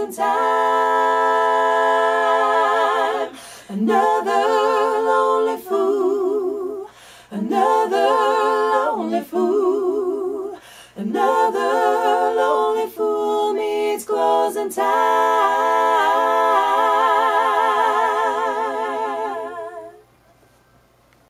closing time. Another lonely fool, another lonely fool, another lonely fool meets closing time.